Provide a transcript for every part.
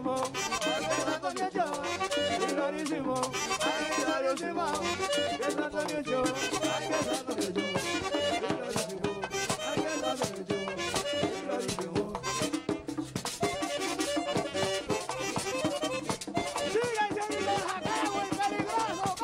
clarísimo, que Antonio Ochoa, y clarísimo, ay, que clarísimo, que Antonio Ochoa, ay, que Antonio Ochoa, y clarísimo, ay, que Antonio Ochoa, y clarísimo. ¡Síganse, digo, Jacagua, el peligroso,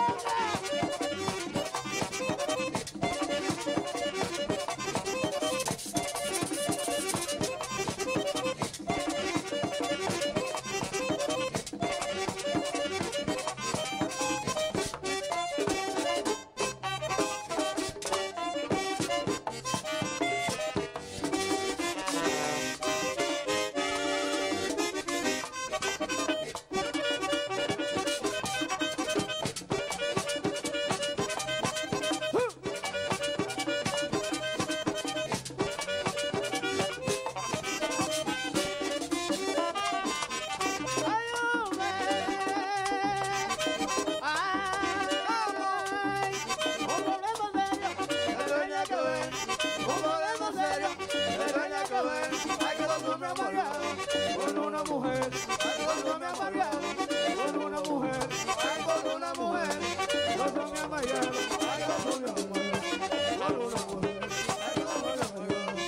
con una mujer, cuando me amargado, con una mujer, con una mujer, cuando me amargado, cuando me amargado, con una mujer, cuando me amargado, con una mujer.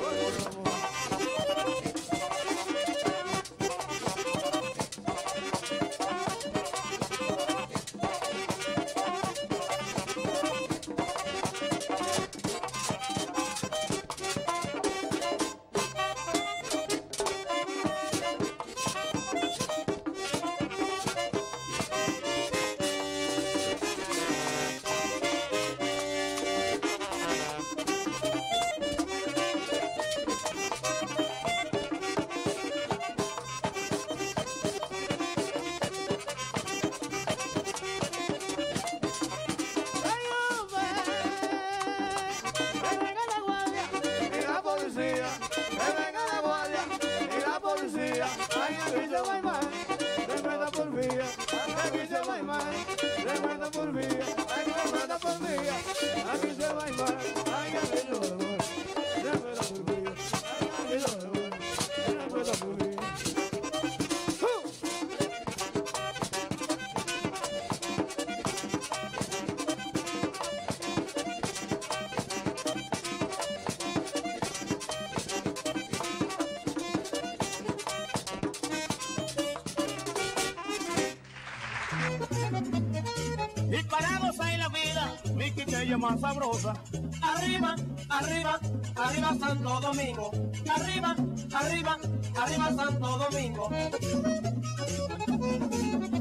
Disparados ahí la vida, mi quiqueya más sabrosa. Arriba, arriba, arriba Santo Domingo. Arriba, arriba, arriba Santo Domingo.